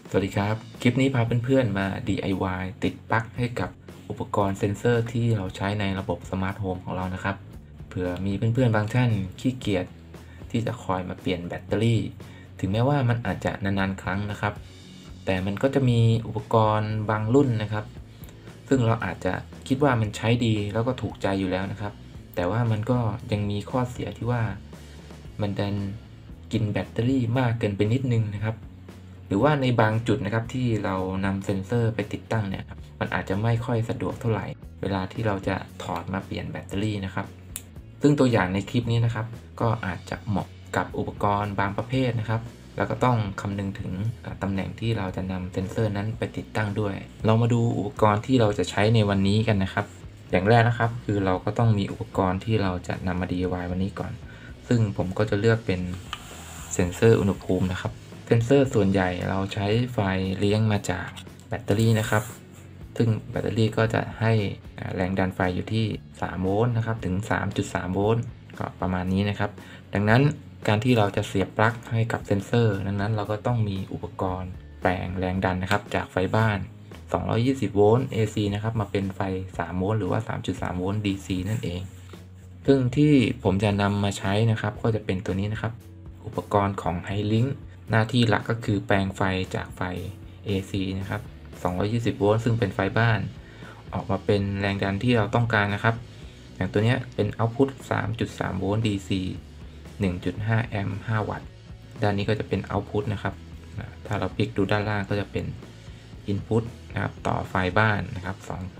สวัสดีครับคลิปนี้พาเพื่อนๆมา DIY ติดปลั๊กให้กับอุปกรณ์เซ็นเซอร์ที่เราใช้ในระบบสมาร์ทโฮมของเรานะครับเผื่อมีเพื่อนๆบางท่านขี้เกียจที่จะคอยมาเปลี่ยนแบตเตอรี่ถึงแม้ว่ามันอาจจะนานๆครั้งนะครับแต่มันก็จะมีอุปกรณ์บางรุ่นนะครับซึ่งเราอาจจะคิดว่ามันใช้ดีแล้วก็ถูกใจอยู่แล้วนะครับแต่ว่ามันก็ยังมีข้อเสียที่ว่ามันดันกินแบตเตอรี่มากเกินไปนิดนึงนะครับหรือว่าในบางจุดนะครับที่เรานำเซ็นเซอร์ไปติดตั้งเนี่ยมันอาจจะไม่ค่อยสะดวกเท่าไหร่เวลาที่เราจะถอดมาเปลี่ยนแบตเตอรี่นะครับซึ่งตัวอย่างในคลิปนี้นะครับก็อาจจะเหมาะกับอุปกรณ์บางประเภทนะครับแล้วก็ต้องคำนึงถึงตำแหน่งที่เราจะนำเซ็นเซอร์นั้นไปติดตั้งด้วยเรามาดูอุปกรณ์ที่เราจะใช้ในวันนี้กันนะครับอย่างแรกนะครับคือเราก็ต้องมีอุปกรณ์ที่เราจะนำมา DIY วันนี้ก่อนซึ่งผมก็จะเลือกเป็นเซ็นเซอร์อุณหภูมินะครับเซ็นเซอร์ส่วนใหญ่เราใช้ไฟเลี้ยงมาจากแบตเตอรี่นะครับซึ่งแบตเตอรี่ก็จะให้แรงดันไฟอยู่ที่3โวลต์นะครับถึง 3.3 โวลต์ก็ประมาณนี้นะครับดังนั้นการที่เราจะเสียบปลั๊กให้กับเซ็นเซอร์นั้นเราก็ต้องมีอุปกรณ์แปลงแรงดันนะครับจากไฟบ้าน220 โวลต์ AC นะครับมาเป็นไฟ3โวลต์หรือว่า 3.3 โวลต์ DC นั่นเองซึ่งที่ผมจะนำมาใช้นะครับก็จะเป็นตัวนี้นะครับอุปกรณ์ของ Hi-Link หน้าที่หลักก็คือแปลงไฟจากไฟ AC นะครับ220 โวลต์ซึ่งเป็นไฟบ้านออกมาเป็นแรงดันที่เราต้องการนะครับอย่างตัวนี้เป็น Output 3.3 โวลต์ DC 1.5 แอมป์ 5 วัตต์ด้านนี้ก็จะเป็น Output นะครับถ้าเราพลิกดูด้านล่างก็จะเป็น Input นะครับต่อไฟบ้านนะครับ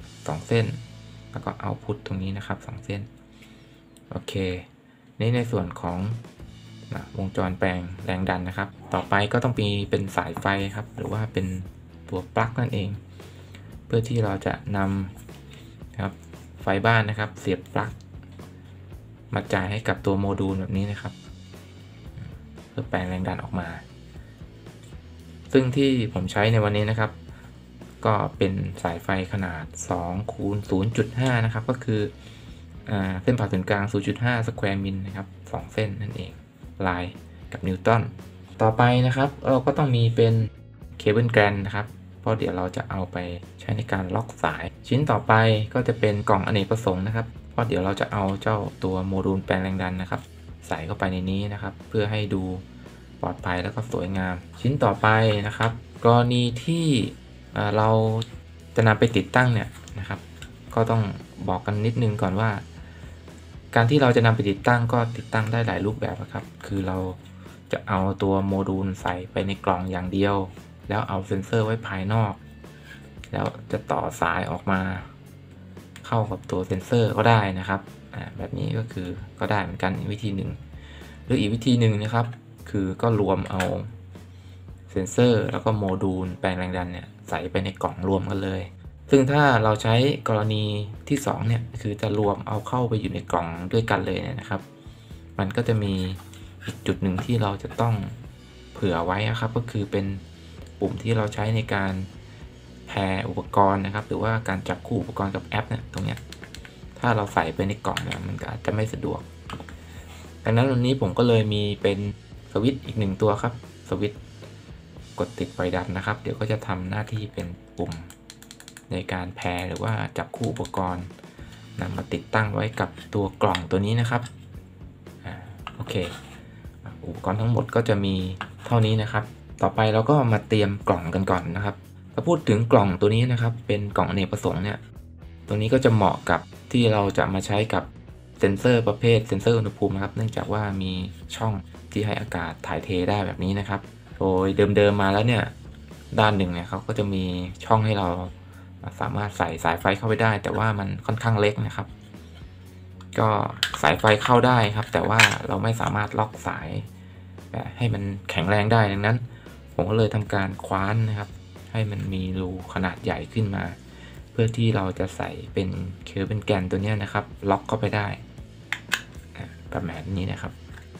2เส้นแล้วก็ Output ตรงนี้นะครับ2เส้นโอเคในส่วนของวงจรแปลงแรงดันนะครับต่อไปก็ต้องมีเป็นสายไฟครับหรือว่าเป็นตัวปลั๊กนั่นเองเพื่อที่เราจะนำนะครับไฟบ้านนะครับเสียบปลั๊กมาจ่ายให้กับตัวโมดูลแบบนี้นะครับเพื่อแปลงแรงดันออกมาซึ่งที่ผมใช้ในวันนี้นะครับก็เป็นสายไฟขนาด2คูณ 0.5 นะครับก็คือเส้นผ่าศูนย์กลาง 0.5 สแควร์มิลนะครับ2เส้นนั่นเองลายกับนิวตันต่อไปนะครับเราก็ต้องมีเป็นเคเบิลแกรนนะครับเพราะเดี๋ยวเราจะเอาไปใช้ในการล็อกสายชิ้นต่อไปก็จะเป็นกล่องอเนกประสงค์นะครับเพราะเดี๋ยวเราจะเอาเจ้าตัวโมดูลแปลงแรงดันนะครับใส่เข้าไปในนี้นะครับเพื่อให้ดูปลอดภัยแล้วก็สวยงามชิ้นต่อไปนะครับกรณีที่เราจะนำไปติดตั้งเนี่ยนะครับก็ต้องบอกกันนิดนึงก่อนว่าการที่เราจะนำไปติดตั้งก็ติดตั้งได้หลายรูปแบบครับคือเราจะเอาตัวโมดูลใส่ไปในกล่องอย่างเดียวแล้วเอาเซ็นเซอร์ไว้ภายนอกแล้วจะต่อสายออกมาเข้ากับตัวเซ็นเซอร์ก็ได้นะครับแบบนี้ก็คือก็ได้เหมือนกันวิธีหนึ่งหรืออีกวิธีหนึ่งนะครับคือก็รวมเอาเซ็นเซอร์แล้วก็โมดูลแปลงแรงดันเนี่ยใส่ไปในกล่องรวมกันเลยซึ่งถ้าเราใช้กรณีที่2เนี่ยคือจะรวมเอาเข้าไปอยู่ในกล่องด้วยกันเลยนะครับมันก็จะมีอีกจุดหนึ่งที่เราจะต้องเผื่อไว้นะครับก็คือเป็นปุ่มที่เราใช้ในการแพร์อุปกรณ์นะครับหรือว่าการจับคู่อุปกรณ์กับแอปเนี่ยตรงเนี้ยถ้าเราใส่ไปในกล่องเนี่ยมันก็อาจจะไม่สะดวกดังนั้นวันนี้ผมก็เลยมีเป็นสวิตช์อีก1ตัวครับสวิตช์กดติดไฟดับนะครับเดี๋ยวก็จะทำหน้าที่เป็นปุ่มในการแพร์หรือว่าจับคู่อุปกรณ์นำมาติดตั้งไว้กับตัวกล่องตัวนี้นะครับโอเคอุปกรณ์ทั้งหมดก็จะมีเท่านี้นะครับต่อไปเราก็มาเตรียมกล่องกันก่อนนะครับถ้าพูดถึงกล่องตัวนี้นะครับเป็นกล่องอเนกประสงค์เนี่ยตัวนี้ก็จะเหมาะกับที่เราจะมาใช้กับเซ็นเซอร์ประเภทเซ็นเซอร์อุณหภูมินะครับเนื่องจากว่ามีช่องที่ให้อากาศถ่ายเทได้แบบนี้นะครับโดยเดิมมาแล้วเนี่ยด้านหนึ่งเนี่ยเขาก็จะมีช่องให้เราสามารถใส่สายไฟเข้าไปได้แต่ว่ามันค่อนข้างเล็กนะครับก็สายไฟเข้าได้ครับแต่ว่าเราไม่สามารถล็อกสายให้มันแข็งแรงได้ดังนั้นผมก็เลยทำการคว้านนะครับให้มันมีรูขนาดใหญ่ขึ้นมาเพื่อที่เราจะใส่เป็นเคเบิลแกนตัวนี้นะครับล็อกเข้าไปได้ประมาณนี้นะครับ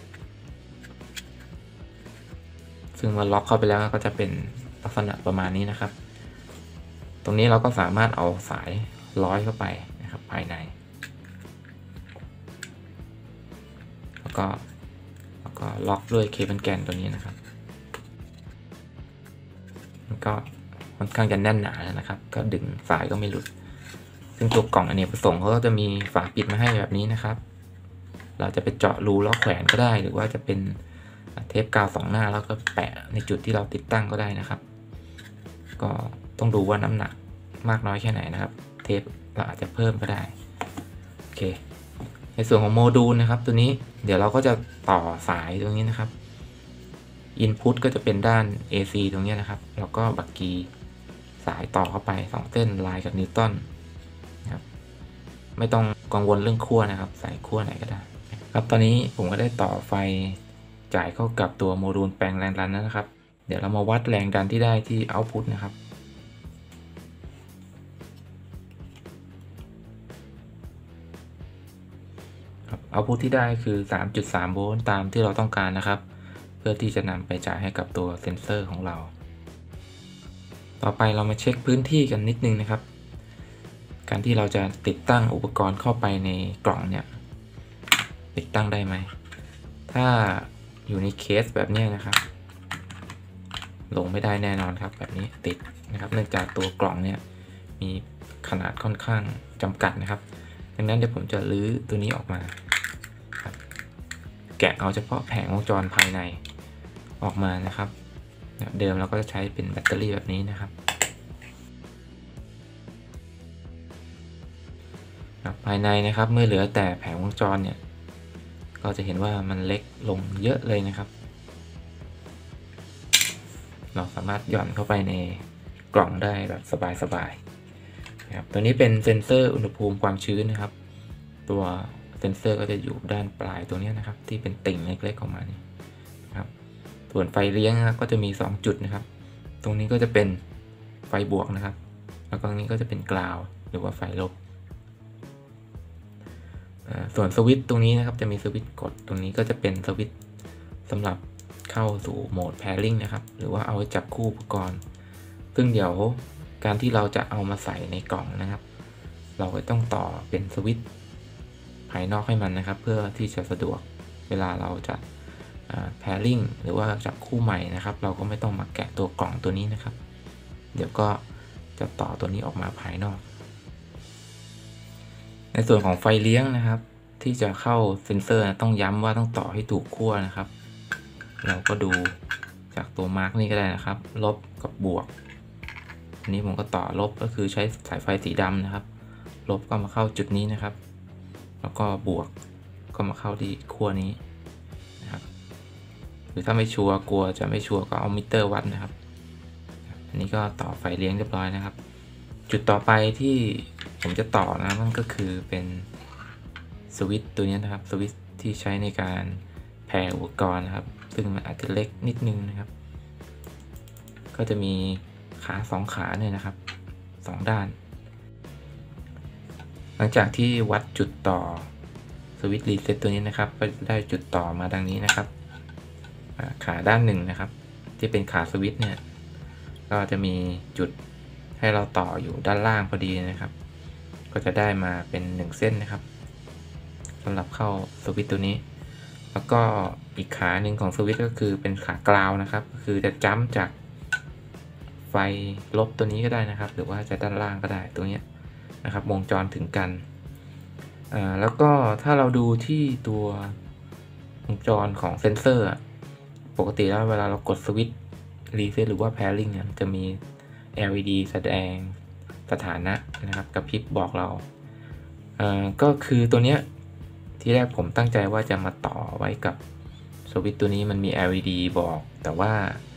ซึ่งเมื่อล็อกเข้าไปแล้วก็จะเป็นลักษณะประมาณนี้นะครับตรงนี้เราก็สามารถเอาสายร้อยเข้าไปนะครับภายในแล้วก็ล็อกด้วยเคเบิลแกนตัวนี้นะครับมันก็ค่อนข้างจะแน่นหนาแล้วนะครับก็ดึงสายก็ไม่หลุดซึ่งตัวกล่องอเนกประสงค์เขาก็จะมีฝาปิดมาให้แบบนี้นะครับเราจะไปเจาะรูแล้วแขวนก็ได้หรือว่าจะเป็นเทปกาว2 หน้าแล้วก็แปะในจุดที่เราติดตั้งก็ได้นะครับ ก็ต้องดูว่าน้ำหนักมากน้อยแค่ไหนนะครับเทปเราอาจจะเพิ่มก็ได้โอเคในส่วนของโมดูลนะครับตัวนี้เดี๋ยวเราก็จะต่อสายตรงนี้นะครับ Input ก็จะเป็นด้าน AC ตรงนี้นะครับแล้วก็บักกีสายต่อเข้าไป2 เส้นลายกับนิวตันนะครับไม่ต้องกังวลเรื่องขั้วนะครับใส่ขั้วไหนก็ได้ครับตอนนี้ผมก็ได้ต่อไฟจ่ายเข้ากับตัวโมดูลแปลงแรงดันนะครับเดี๋ยวเรามาวัดแรงดันที่ได้ที่ Output นะครับOutput ที่ได้คือ 3.3 โวลต์ตามที่เราต้องการนะครับเพื่อที่จะนำไปจ่ายให้กับตัวเซนเซอร์ของเราต่อไปเรามาเช็คพื้นที่กันนิดนึงนะครับการที่เราจะติดตั้งอุปกรณ์เข้าไปในกล่องเนี่ยติดตั้งได้ไหมถ้าอยู่ในเคสแบบนี้นะครับลงไม่ได้แน่นอนครับแบบนี้ติดนะครับเนื่องจากตัวกล่องเนี่ยมีขนาดค่อนข้างจำกัดนะครับดังนั้นเดี๋ยวผมจะรื้อตัวนี้ออกมาแกะเอาเฉพาะแผงวงจรภายในออกมานะครับเดิมเราก็จะใช้เป็นแบตเตอรี่แบบนี้นะครับภายในนะครับเมื่อเหลือแต่แผงวงจรเนี่ยก็จะเห็นว่ามันเล็กลงเยอะเลยนะครับเราสามารถหย่อนเข้าไปในกล่องได้แบบสบายๆนะครับตัวนี้เป็นเซ็นเซอร์อุณหภูมิความชื้นนะครับตัวเซ็นเซอร์ก็จะอยู่ด้านปลายตัวนี้นะครับที่เป็นติ่งเล็กๆออกมานี่ครับส่วนไฟเลี้ยงนะครับก็จะมี2 จุดนะครับตรงนี้ก็จะเป็นไฟบวกนะครับแล้วก็ตรงนี้ก็จะเป็นกราวหรือว่าไฟลบส่วนสวิตช์ตรงนี้นะครับจะมีสวิตช์กดตรงนี้ก็จะเป็นสวิตช์สำหรับเข้าสู่โหมด pairing นะครับหรือว่าเอาไว้จับคู่อุปกรณ์ซึ่งเดี๋ยวการที่เราจะเอามาใส่ในกล่องนะครับเราก็ต้องต่อเป็นสวิตช์ภายนอกให้มันนะครับเพื่อที่จะสะดวกเวลาเราจะpairing หรือว่าจับคู่ใหม่นะครับเราก็ไม่ต้องมาแกะตัวกล่องตัวนี้นะครับเดี๋ยวก็จะต่อตัวนี้ออกมาภายนอกในส่วนของไฟเลี้ยงนะครับที่จะเข้าเซ็นเซอร์ต้องย้ำว่าต้องต่อให้ถูกขั้วนะครับเราก็ดูจากตัวมาร์กนี่ก็ได้นะครับลบกับบวกอันนี้ผมก็ต่อลบก็คือใช้สายไฟสีดำนะครับลบก็มาเข้าจุดนี้นะครับแล้วก็บวกก็มาเข้าที่ขั้วนี้นะครับหรือถ้าไม่ชัวร์กลัวจะไม่ชัวร์ก็เอามิเตอร์วัดนะครับอันนี้ก็ต่อไฟเลี้ยงเรียบร้อยนะครับจุดต่อไปที่ผมจะต่อนะนั่นก็คือเป็นสวิตช์ตัวนี้นะครับสวิตช์ที่ใช้ในการแพร์อุปกรณ์นะครับซึ่งมันอาจจะเล็กนิดนึงนะครับก็จะมีขา2 ขาเนี่ยนะครับ2 ด้านหลังจากที่วัดจุดต่อสวิตช์รีเซ็ตตัวนี้นะครับก็ได้จุดต่อมาดังนี้นะครับขาด้านหนึ่งนะครับที่เป็นขาสวิตช์เนี่ยก็จะมีจุดให้เราต่ออยู่ด้านล่างพอดีนะครับก็จะได้มาเป็น1 เส้นนะครับสำหรับเข้าสวิตช์ตัวนี้แล้วก็อีกขาหนึ่งของสวิตช์ก็คือเป็นขากราวนะครับคือจะจัมป์จากไฟลบตัวนี้ก็ได้นะครับหรือว่าจะด้านล่างก็ได้ตัวนี้นะครับวงจรถึงกันแล้วก็ถ้าเราดูที่ตัววงจรของเซนเซอร์ปกติแล้วเวลาเรากดสวิตช์รีเซ็ตหรือว่า pairing เนี่ยจะมี LED แสดงสถานะนะครับกระพริบบอกเราก็คือตัวเนี้ยที่แรกผมตั้งใจว่าจะมาต่อไว้กับสวิตช์ตัวนี้มันมี LED บอกแต่ว่า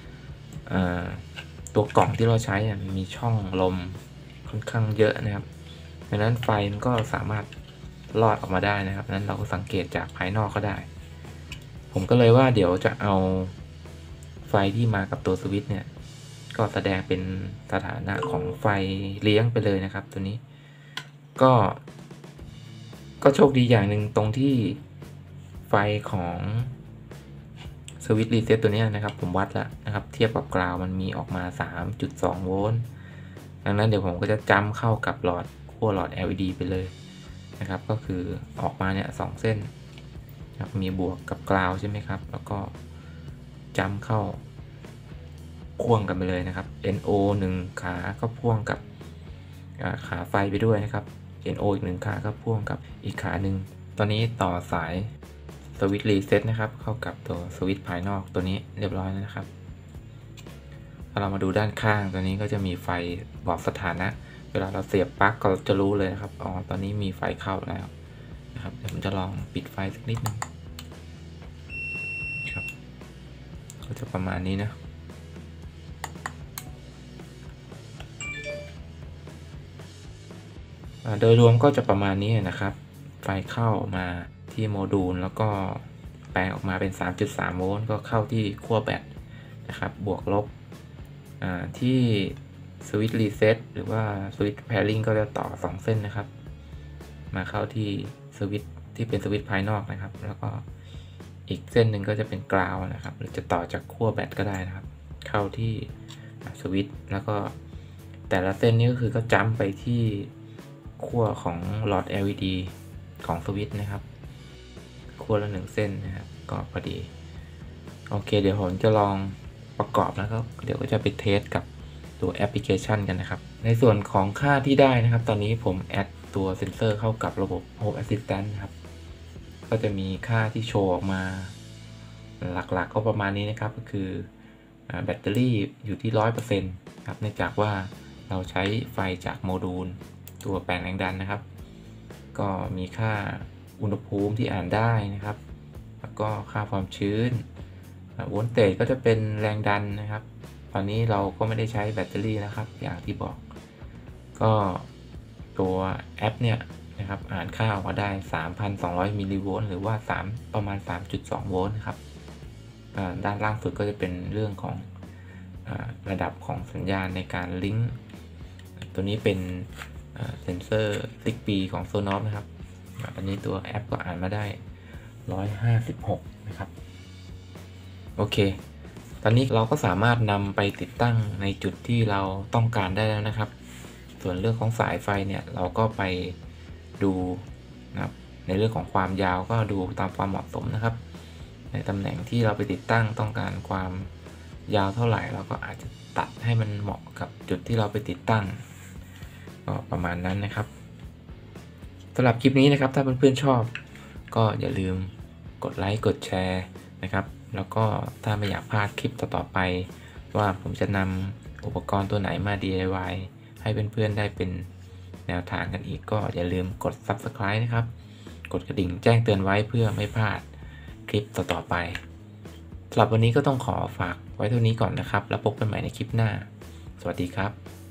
ตัวกล่องที่เราใช้มีช่องลมค่อนข้างเยอะนะครับดังนั้นไฟมันก็สามารถลอดออกมาได้นะครับนั้นเราก็สังเกตจากภายนอกก็ได้ผมก็เลยว่าเดี๋ยวจะเอาไฟที่มากับตัวสวิตช์เนี่ยก็แสดงเป็นสถานะของไฟเลี้ยงไปเลยนะครับตัวนี้ก็โชคดีอย่างหนึ่งตรงที่ไฟของสวิตช์รีเซ็ตตัวนี้นะครับผมวัดแล้วนะครับเทียบกับกราวมันมีออกมา 3.2 โวลต์ดังนั้นเดี๋ยวผมก็จะจัมป์เข้ากับหลอดขั้วหลอด LED ไปเลยนะครับก็คือออกมาเนี่ย2 เส้นครับมีบวกกับกราวใช่ไหมครับแล้วก็จัมป์เข้าพ่วงกันไปเลยนะครับ NO 1 ขาก็พ่วงกับขาไฟไปด้วยนะครับ NO อีก1 ขาก็พ่วงกับอีกขาหนึ่งตอนนี้ต่อสายสวิตช์รีเซ็ตนะครับเข้ากับตัวสวิตช์ภายนอกตัวนี้เรียบร้อยแล้วนะครับถ้าเรามาดูด้านข้างตัวนี้ก็จะมีไฟบอกสถานะเวลาเราเสียบปลั๊กก็จะรู้เลยนะครับอ๋อตอนนี้มีไฟเข้าแล้วนะครับเดี๋ยวผมจะลองปิดไฟสักนิดนึงครับก็จะประมาณนี้นะโดยรวมก็จะประมาณนี้นะครับไฟเข้ามาที่โมดูลแล้วก็แปลงออกมาเป็น 3.3 โวลต์ก็เข้าที่ขั้วแบตนะครับบวกลบที่สวิตช์รีเซ็ตหรือว่าสวิตช์แพร์ลิงก็จะต่อ2 เส้นนะครับมาเข้าที่สวิตช์ที่เป็นสวิตช์ภายนอกนะครับแล้วก็อีกเส้นหนึ่งก็จะเป็นกราวนะครับหรือจะต่อจากขั้วแบตก็ได้นะครับเข้าที่สวิตช์แล้วก็แต่ละเส้นนี้ก็คือก็จัมป์ไปที่ขั้วของหลอด LED ของสวิตช์นะครับขั้วละ1 เส้นนะครับก็พอดีโอเคเดี๋ยวผมจะลองประกอบแล้วก็เดี๋ยวก็จะไปเทสกับตัวแอปพลิเคชันกันนะครับในส่วนของค่าที่ได้นะครับตอนนี้ผมแอดตัวเซ็นเซอร์เข้ากับระบบ Home Assistant นะครับก็จะมีค่าที่โชว์ออกมาหลักๆก็ประมาณนี้นะครับก็คือแบตเตอรี่อยู่ที่ 100% ครับเนื่องจากว่าเราใช้ไฟจากโมดูลตัวแปลงแรงดันนะครับก็มีค่าอุณหภูมิที่อ่านได้นะครับแล้วก็ค่าความชื้นโวลต์เตจก็จะเป็นแรงดันนะครับตอนนี้เราก็ไม่ได้ใช้แบตเตอรี่นะครับอย่างที่บอกก็ตัวแอปเนี่ยนะครับอ่านค่าออกมาได้ 3,200 มิลลิโวลต์หรือว่าประมาณ 3.2 โวลต์นะครับด้านล่างสุดก็จะเป็นเรื่องของระดับของสัญญาณในการลิงก์ตัวนี้เป็นเซนเซอร์ Zigbee ของ Sonos นะครับอันนี้ตัวแอปก็อ่านมาได้ 156 นะครับโอเคตอนนี้เราก็สามารถนำไปติดตั้งในจุดที่เราต้องการได้แล้วนะครับส่วนเรื่องของสายไฟเนี่ยเราก็ไปดูนะครับในเรื่องของความยาวก็ดูตามความเหมาะสมนะครับในตำแหน่งที่เราไปติดตั้งต้องการความยาวเท่าไหร่เราก็อาจจะตัดให้มันเหมาะกับจุดที่เราไปติดตั้งก็ประมาณนั้นนะครับสำหรับคลิปนี้นะครับถ้าเพื่อนๆชอบก็อย่าลืมกดไลค์กดแชร์นะครับแล้วก็ถ้าไม่อยากพลาดคลิปต่อๆไปว่าผมจะนำอุปกรณ์ตัวไหนมา DIY ให้เพื่อนๆได้เป็นแนวทางกันอีกก็อย่าลืมกด Subscribe นะครับกดกระดิ่งแจ้งเตือนไว้เพื่อไม่พลาดคลิปต่อๆไปสำหรับวันนี้ก็ต้องขอฝากไว้เท่านี้ก่อนนะครับแล้วพบกันใหม่ในคลิปหน้าสวัสดีครับ